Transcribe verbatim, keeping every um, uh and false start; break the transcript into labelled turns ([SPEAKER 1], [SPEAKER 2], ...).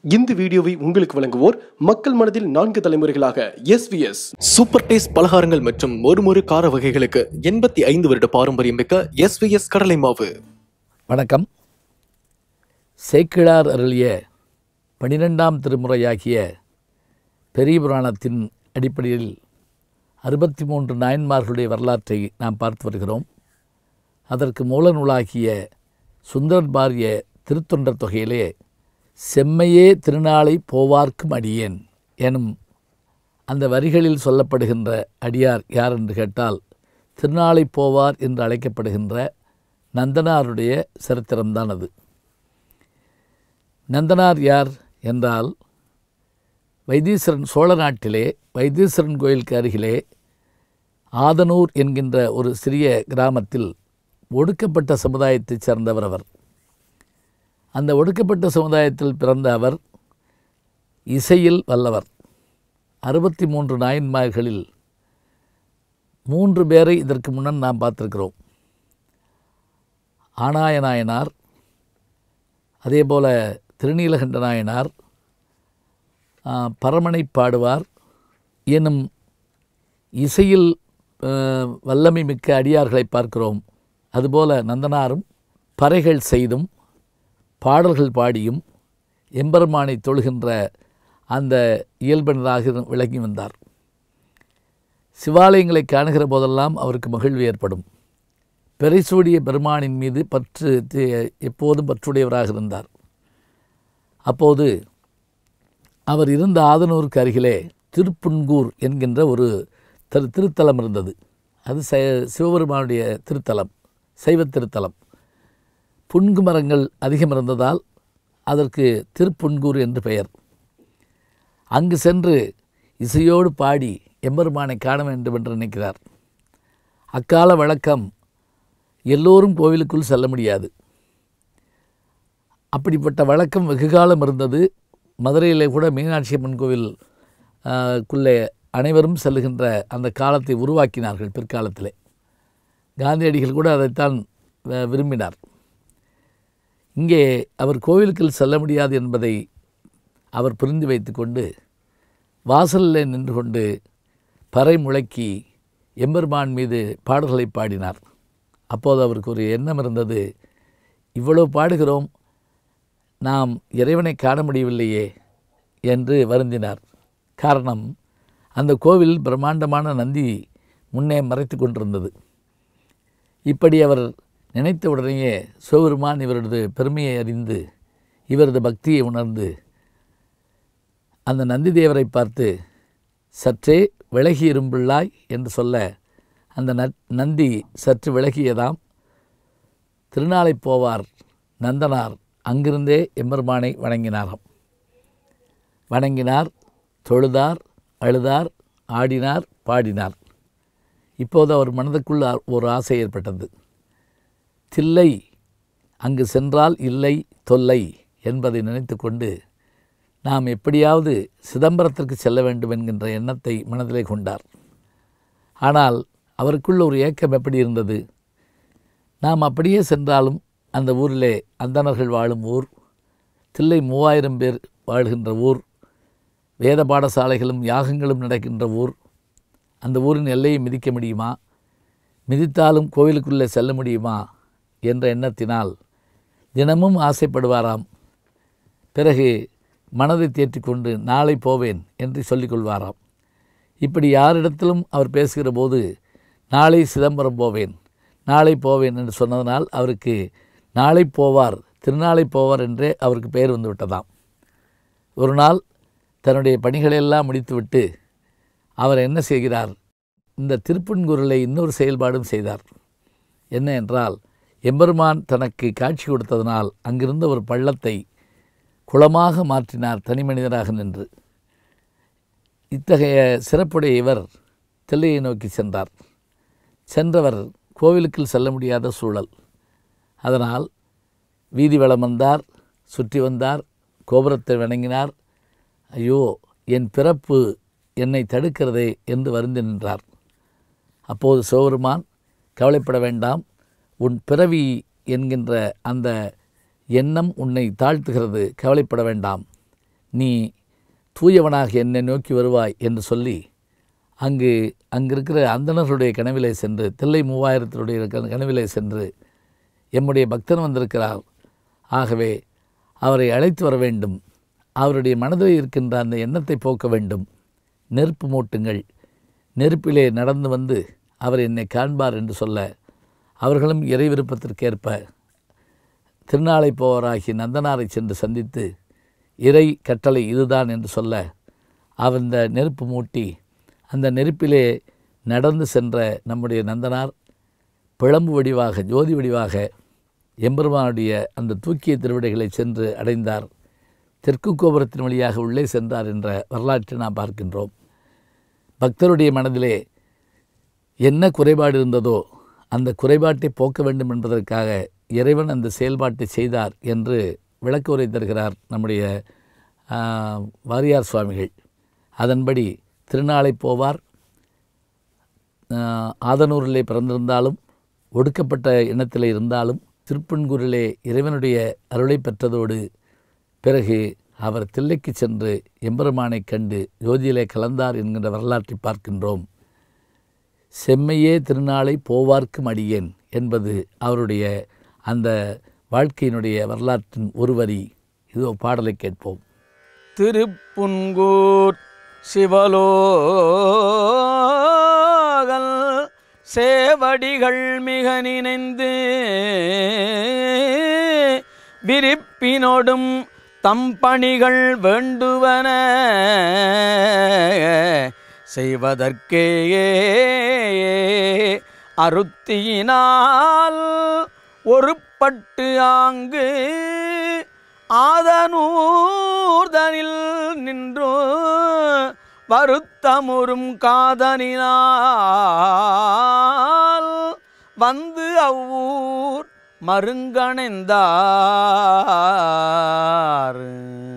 [SPEAKER 1] இந்த வீடியோவை உங்களுக்கு வழங்குவோர் மக்கள் மனதில் நான்கு தலைமுறைகளாக எஸ்விஎஸ் சூப்பர் டேஸ்ட் பலகாரங்கள் மற்றும் மொறுமொறு கார வகைகளுக்கு எண்பத்தி ஐந்து வருட பாரம்பரியம் மிக்க எஸ்விஎஸ் கடலை மாவு.
[SPEAKER 2] வணக்கம். சேக்கிழார் அருளிய பனிரெண்டாம் திருமுறையாகிய பெரிய புராணத்தின் அடிப்படையில் அறுபத்தி மூன்று நாயன்மார்களுடைய வரலாற்றை நாம் பார்த்து வருகிறோம். அதற்கு மூல நூலாகிய சுந்தரர் பாரிய திருத்தொண்டர் தொகையிலே செம்மையே திருநாளை போவார்க்கும் அடியேன் எனும் அந்த வரிகளில் சொல்லப்படுகின்ற அடியார் யார் என்று கேட்டால் திருநாளை போவார் என்று அழைக்கப்படுகின்ற நந்தனாருடைய சரித்திரம்தான் அது. நந்தனார் யார் என்றால் வைத்தீஸ்வரன் சோழ நாட்டிலே வைத்தீஸ்வரன் கோயிலுக்கு அருகிலே ஆதனூர் என்கின்ற ஒரு சிறிய கிராமத்தில் ஒடுக்கப்பட்ட சமுதாயத்தைச் சேர்ந்தவர் அவர். அந்த ஒடுக்கப்பட்ட சமுதாயத்தில் பிறந்த அவர் இசையில் வல்லவர். அறுபத்தி மூன்று நாயன்மார்களில் மூன்று பேரை இதற்கு முன்னர் நாம் பார்த்திருக்கிறோம். ஆனாய நாயனார், அதேபோல திருநீலகண்ட நாயனார், பரமனை பாடுவார் எனும் இசையில் வல்லமை மிக்க அடியார்களை பார்க்கிறோம். அதுபோல நந்தனாரும் பறைகள் செய்தும் பாடல்கள் பாடியும் எம்பெருமானை தொழுகின்ற அந்த இயல்பினராக விளங்கி வந்தார். சிவாலயங்களை காணுகிற போதெல்லாம் அவருக்கு மகிழ்வு ஏற்படும். பெரிசூடிய பெருமானின் மீது பற்று எப்போதும் பற்றுடையவராக இருந்தார். அப்போது அவர் இருந்த ஆதனூருக்கு அருகிலே திருப்புன்கூர் என்கின்ற ஒரு திரு திருத்தலம் இருந்தது. அது ச சிவபெருமானுடைய திருத்தலம், சைவ திருத்தலம். புன்கு மரங்கள் அதிகம் இருந்ததால் அதற்கு திருப்புன்கூர் என்று பெயர். அங்கு சென்று இசையோடு பாடி எம்பெருமானை காண வேண்டும் என்று நினைக்கிறார். அக்கால வழக்கம் எல்லோரும் கோவிலுக்குள் செல்ல முடியாது. அப்படிப்பட்ட வழக்கம் வெகுகாலம் இருந்தது. மதுரையிலே கூட மீனாட்சி அம்மன் கோவில் குள்ளே அனைவரும் செல்லுகின்ற அந்த காலத்தை உருவாக்கினார்கள் பிற்காலத்திலே. காந்தியடிகள் கூட அதைத்தான் விரும்பினார். இங்கே அவர் கோவிலுக்குள் செல்ல முடியாது என்பதை அவர் புரிந்து வைத்து கொண்டு வாசலில் நின்று கொண்டு பறை முழக்கி எம்பெருமான் மீது பாடல்களை பாடினார். அப்போது அவருக்கு ஒரு எண்ணம் இருந்தது, இவ்வளவு பாடுகிறோம், நாம் இறைவனை காண முடியவில்லையே என்று வருந்தினார். காரணம், அந்த கோவில் பிரம்மாண்டமான நந்தி முன்னே மறைத்து கொண்டிருந்தது. இப்படி அவர் நினைத்த உடனேயே சிவபெருமான் இவரது பெருமையை அறிந்து இவரது பக்தியை உணர்ந்து அந்த நந்தி தேவரை பார்த்து சற்றே விலகி இரும்பிள்ளாய் என்று சொல்ல அந்த நந்தி சற்று விலகியதாம். திருநாளை போவார் நந்தனார் அங்கிருந்தே எம்பெருமானை வணங்கினாராம். வணங்கினார், தொழுதார், அழுதார், ஆடினார், பாடினார். இப்போது அவர் மனதுக்குள் ஒரு ஆசை ஏற்பட்டது. தில்லை அங்கு சென்றால் இல்லை தொல்லை என்பதை நினைத்து கொண்டு நாம் எப்படியாவது சிதம்பரத்திற்கு செல்ல வேண்டும் என்கின்ற எண்ணத்தை மனதிலே கொண்டார். ஆனால் அவருக்குள்ள ஒரு ஏக்கம் எப்படி இருந்தது, நாம் அப்படியே சென்றாலும் அந்த ஊரிலே அந்தணர்கள் வாழும் ஊர், தில்லை மூவாயிரம் பேர் வாழ்கின்ற ஊர், வேத பாடசாலைகளும் யாகங்களும் நடக்கின்ற ஊர், அந்த ஊரின் எல்லையை மிதிக்க முடியுமா, மிதித்தாலும் கோவிலுக்குள்ளே செல்ல முடியுமா என்ற எண்ணத்தினால் தினமும் ஆசைப்படுவாராம். பிறகு மனதை தேற்றிக்கொண்டு நாளை போவேன் என்று சொல்லிக்கொள்வாராம். இப்படி யாரிடத்திலும் அவர் பேசுகிற போது நாளை சிதம்பரம் போவேன், நாளை போவேன் என்று சொன்னதனால் அவருக்கு நாளை போவார், திருநாளை போவார் என்றே அவருக்கு பெயர் வந்து விட்டதாம். ஒரு நாள் தன்னுடைய பணிகளெல்லாம் முடித்துவிட்டு அவர் என்ன செய்கிறார், இந்த திருப்புன்கூரிலே இன்னொரு செயல்பாடும் செய்தார். என்ன என்றால், எம்பெருமான் தனக்கு காட்சி கொடுத்ததனால் அங்கிருந்த ஒரு பள்ளத்தை குளமாக மாற்றினார் தனி மனிதராக நின்று. இத்தகைய சிறப்புடைய இவர் தில்லையை நோக்கி சென்றார். சென்றவர் கோவிலுக்குள் செல்ல முடியாத சூழல். அதனால் வீதி வலம் வந்தார், சுற்றி வந்தார், கோபுரத்தை வணங்கினார். ஐயோ, என் பிறப்பு என்னை தடுக்கிறதே என்று வருந்தி நின்றார். அப்போது சிவபெருமான், கவலைப்பட வேண்டாம், உன் பிறவி என்கின்ற அந்த எண்ணம் உன்னை தாழ்த்துகிறது, கவலைப்பட வேண்டாம், நீ தூயவனாக என்னை நோக்கி வருவாய் என்று சொல்லி அங்கு அங்கிருக்கிற அந்தணர்களுடைய கனவிலே சென்று தில்லை மூவாயிரத்தினுடைய கனவிலே சென்று எம்முடைய பக்தன் வந்திருக்கிறார், ஆகவே அவரை அழைத்து வர வேண்டும், அவருடைய மனதில் இருக்கின்ற அந்த எண்ணத்தை போக்க வேண்டும், நெருப்பு மூட்டுங்கள், நெருப்பிலே நடந்து வந்து அவர் என்னை காண்பார் என்று சொல்ல அவர்களும் இறை விருப்பத்திற்கேற்ப திருநாளை போவராகி நந்தனாரை சென்று சந்தித்து இறை கட்டளை இதுதான் என்று சொல்ல அந்த நெருப்பு மூட்டி அந்த நெருப்பிலே நடந்து சென்ற நம்முடைய நந்தனார் பிளம்பு வடிவாக ஜோதி வடிவாக எம்பெருமானுடைய அந்த தூக்கிய திருவிடைகளை சென்று அடைந்தார். தெற்கு கோபுரத்தின் வழியாக உள்ளே சென்றார் என்ற வரலாற்றை நாம் பார்க்கின்றோம். பக்தருடைய மனதிலே என்ன குறைபாடு இருந்ததோ அந்த குறைபாட்டை போக்க வேண்டும் என்பதற்காக இறைவன் அந்த செயல்பாட்டை செய்தார் என்று விளக்க உரை தருகிறார் நம்முடைய வாரியார் சுவாமிகள். அதன்படி திருநாளை போவார் ஆதனூரிலே பிறந்திருந்தாலும் ஒடுக்கப்பட்ட இனத்தில் இருந்தாலும் திருப்பன்கூரிலே இறைவனுடைய அருளை பெற்றதோடு பிறகு அவர் தில்லைக்கு சென்று எம்பெருமானை கண்டு ஜோதியிலே கலந்தார் என்கின்ற வரலாற்றை பார்க்கின்றோம். செம்மையே திருநாளை போவார்க்கும் அடியேன் என்பது அவருடைய அந்த வாழ்க்கையினுடைய வரலாற்றின் ஒரு வரி. இதோ பாடலை கேட்போம்.
[SPEAKER 3] திருப்புன்கூர் சிவலோகல் சேவடிகள் மிக நினைந்து விரிப்பினோடும் தம் பணிகள் வேண்டுவன செய்வதற்கே அருத்தியினால் ஒருப்பட்டு ஆங்கு ஆதனூர்தனில் நின்று வருத்தமுறும் காதனினால் வந்து அவ்வூர் மருங்கணைந்தார்.